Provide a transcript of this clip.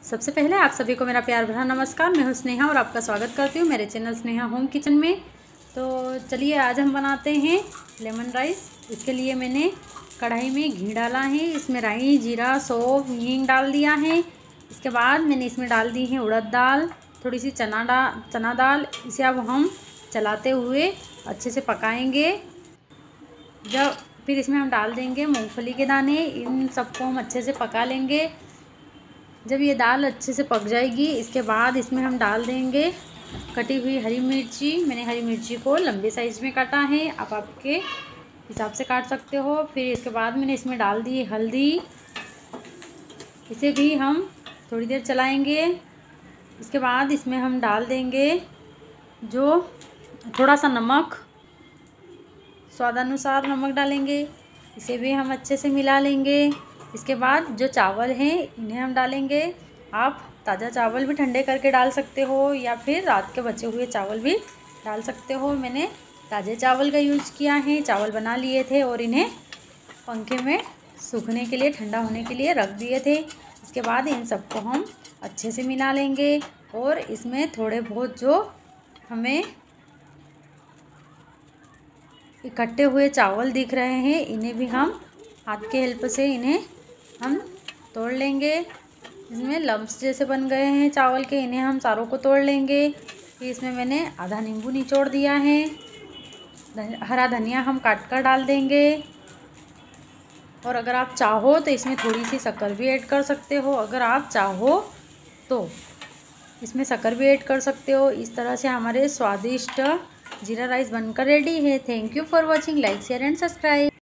सबसे पहले आप सभी को मेरा प्यार भरा नमस्कार। मैं हूँ स्नेहा और आपका स्वागत करती हूँ मेरे चैनल स्नेहा होम किचन में। तो चलिए आज हम बनाते हैं लेमन राइस। इसके लिए मैंने कढ़ाई में घी डाला है, इसमें राई जीरा सौंफ हींग डाल दिया है। इसके बाद मैंने इसमें डाल दी है उड़द दाल, थोड़ी सी चना दाल। इसे अब हम चलाते हुए अच्छे से पकाएंगे। फिर इसमें हम डाल देंगे मूंगफली के दाने। इन सबको हम अच्छे से पका लेंगे। जब ये दाल अच्छे से पक जाएगी इसके बाद इसमें हम डाल देंगे कटी हुई हरी मिर्ची। मैंने हरी मिर्ची को लंबे साइज़ में काटा है, आप आपके हिसाब से काट सकते हो। फिर इसके बाद मैंने इसमें डाल दी हल्दी। इसे भी हम थोड़ी देर चलाएंगे। इसके बाद इसमें हम डाल देंगे जो थोड़ा सा नमक, स्वादानुसार नमक डालेंगे। इसे भी हम अच्छे से मिला लेंगे। इसके बाद जो चावल हैं इन्हें हम डालेंगे। आप ताज़ा चावल भी ठंडे करके डाल सकते हो या फिर रात के बचे हुए चावल भी डाल सकते हो। मैंने ताज़े चावल का यूज़ किया है। चावल बना लिए थे और इन्हें पंखे में सूखने के लिए, ठंडा होने के लिए रख दिए थे। इसके बाद इन सबको हम अच्छे से मिला लेंगे और इसमें थोड़े बहुत जो हमें इकट्ठे हुए चावल दिख रहे हैं इन्हें भी हम हाथ के हेल्प से इन्हें हम तोड़ लेंगे। इसमें लम्प्स जैसे बन गए हैं चावल के, इन्हें हम सारों को तोड़ लेंगे। फिर इसमें मैंने आधा नींबू निचोड़ दिया है। हरा धनिया हम काट कर डाल देंगे। और अगर आप चाहो तो इसमें थोड़ी सी शक्कर भी ऐड कर सकते हो। अगर आप चाहो तो इसमें शक्कर भी ऐड कर सकते हो। इस तरह से हमारे स्वादिष्ट जीरा राइस बनकर रेडी है। Thank you for watching. Like share and subscribe.